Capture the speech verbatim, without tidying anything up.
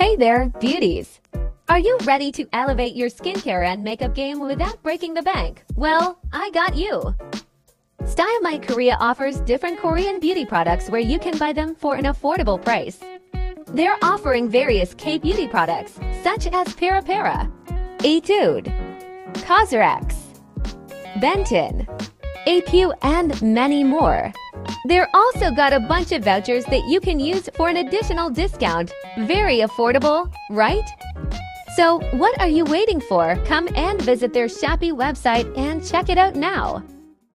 Hey there, beauties! Are you ready to elevate your skincare and makeup game without breaking the bank? Well, I got you! STYLUUIIO Korea offers different Korean beauty products where you can buy them for an affordable price. They're offering various K-beauty products such as Para Para, Etude, Cosrx, Benton, A P U, and many more. They're also got a bunch of vouchers that you can use for an additional discount. Very affordable, right? So what are you waiting for? Come and visit their Shopee website and check it out now.